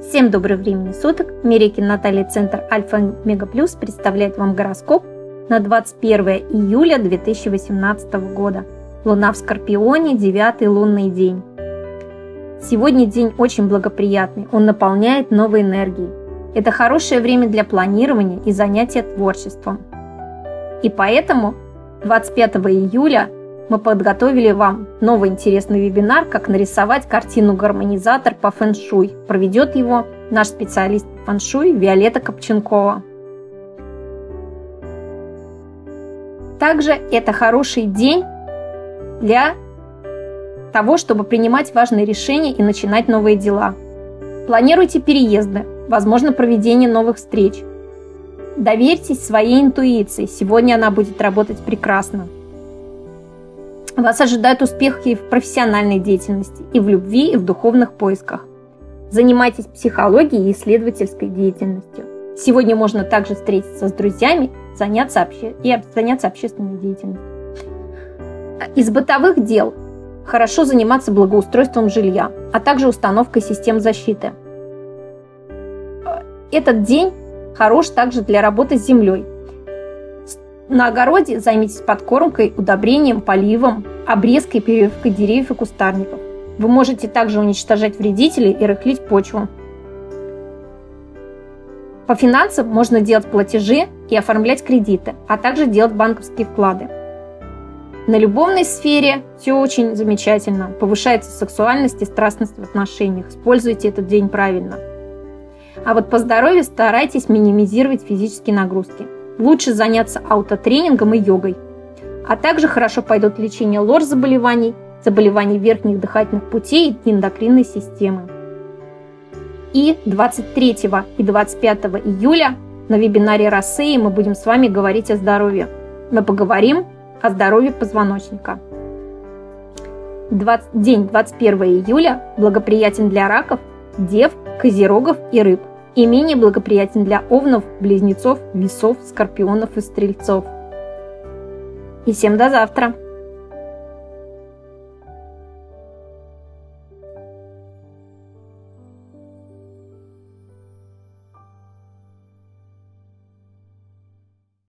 Всем доброго времени суток! Мерекин Наталья, Центр Альфа Мега Плюс представляет вам гороскоп на 21 июля 2018 года. Луна в Скорпионе, 9-й лунный день. Сегодня день очень благоприятный, он наполняет новой энергией. Это хорошее время для планирования и занятия творчеством. И поэтому 25 июля мы подготовили вам новый интересный вебинар «Как нарисовать картину-гармонизатор по фэн-шуй». Проведет его наш специалист по фэн-шуй Виолетта Копченкова. Также это хороший день для того, чтобы принимать важные решения и начинать новые дела. Планируйте переезды, возможно, проведение новых встреч. Доверьтесь своей интуиции, сегодня она будет работать прекрасно. Вас ожидают успехи в профессиональной деятельности, и в любви, и в духовных поисках. Занимайтесь психологией и исследовательской деятельностью. Сегодня можно также встретиться с друзьями, заняться общественной деятельностью. Из бытовых дел хорошо заниматься благоустройством жилья, а также установкой систем защиты. Этот день хорош также для работы с землей. На огороде займитесь подкормкой, удобрением, поливом, обрезкой и прививкой деревьев и кустарников. Вы можете также уничтожать вредителей и рыхлить почву. По финансам можно делать платежи и оформлять кредиты, а также делать банковские вклады. На любовной сфере все очень замечательно. Повышается сексуальность и страстность в отношениях. Используйте этот день правильно. А вот по здоровью старайтесь минимизировать физические нагрузки. Лучше заняться аутотренингом и йогой. А также хорошо пойдут лечение лор-заболеваний, заболеваний верхних дыхательных путей и эндокринной системы. И 23 и 25 июля на вебинаре Рассеи мы будем с вами говорить о здоровье. Мы поговорим о здоровье позвоночника. День 21 июля благоприятен для раков, дев, козерогов и рыб. И менее благоприятен для овнов, близнецов, весов, скорпионов и стрельцов. И всем до завтра!